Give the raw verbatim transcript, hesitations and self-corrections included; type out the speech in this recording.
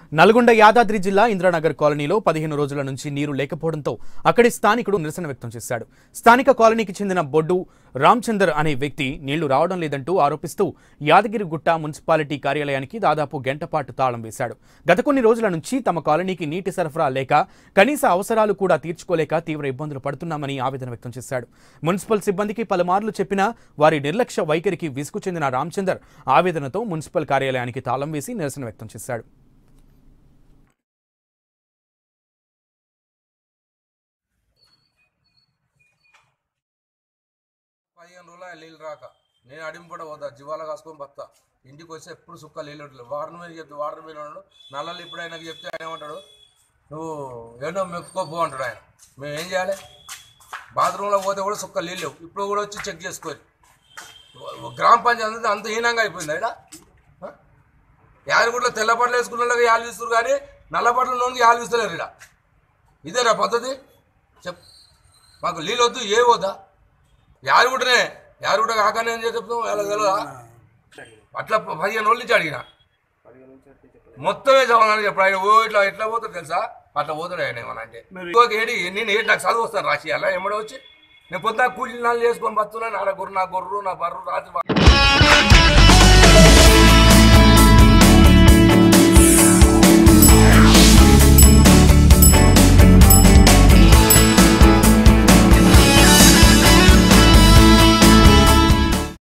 నల్గొండ యాదాద్రి జిల్లా ఇంద్రానగర్ కాలనీలో పదిహేను రోజుల నుంచి నీరు లేకపోవడంతో అక్కడి స్థానికుడు నిరసన వ్యక్తం చేశాడు. స్థానిక కాలనీకి చెందిన బొడ్డు రామచందర్ అనే వ్యక్తి నీళ్లు రావడం లేదంటూ ఆరోపిస్తూ యాదగిరిగుట్ట మున్సిపాలిటీ కార్యాలయానికి దాదాపు గంట పాటు తాళం వేశాడు. గత కొన్ని రోజుల నుంచి తమ కాలనీకి నీటి సరఫరా లేక కనీస అవసరాలు కూడా తీర్చుకోలేక తీవ్ర ఇబ్బందులు పడుతున్నామని ఆవేదన వ్యక్తం చేశాడు. మున్సిపల్ సిబ్బందికి పలుమార్లు చెప్పినా వారి నిర్లక్ష్య వైఖరికి విసుగు చెందిన రామచందర్ ఆవేదనతో మున్సిపల్ కార్యాలయానికి తాళం వేసి నిరసన వ్యక్తం చేశాడు. పదిహేను రోజులు నీళ్ళు రాక నేను అడింపడ పోతా జీవాల కాసుకొని బతా ఇంటికి వస్తే ఎప్పుడు సుక్క నీళ్ళు ఉంటుంది. వాటర్ మీద చెప్తే వాటర్ మీద ఉన్నాడు నల్లలు ఇప్పుడు ఆయనకు చెప్తే ఆయన ఏమంటాడు, నువ్వు ఏంటో మెక్కుకోపో అంటాడు. ఆయన మేము ఏం చేయాలి? బాత్రూంలో పోతే కూడా సుక్క నీళ్ళు ఇప్పుడు కూడా వచ్చి చెక్ చేసుకోవాలి. గ్రామ పంచాయతీ అంత హీనంగా అయిపోయింది. ఇక్కడ యాదగిరిగుట్టలో తెల్ల బట్టలు వేసుకున్న వాళ్ళకి యాలు ఇస్తారు కానీ నల్ల బట్టలు నోనికి యాలు ఇస్తలేరు. ఇక్కడ ఇదేనా పద్ధతి? చెప్ మాకు నీళ్ళు వద్దు, ఏ వద్దా? యాదగిరిగుట్టనే యాదగిరిగుట్ట కాకనే అని చెప్తాం ఎలా తెలియదా? అట్లా పదిహేను రోజుల నుంచి అడిగిన మొత్తమే చదవడానికి చెప్పడు. ఆయన ఓ ఇట్లా ఎట్లా పోతాడు తెలుసా? అట్లా పోతాడు ఆయన. ఏమన్నా అంటే ఏడి నేను ఏంటి నాకు చదువు వస్తాను రాసి అలా ఎమ్మడే వచ్చి నేను పొద్దున కూలి నాళ్ళు చేసుకొని బతున్నా. నా గొర్రె నా గొర్రెలు నా బర్రు రాత్రి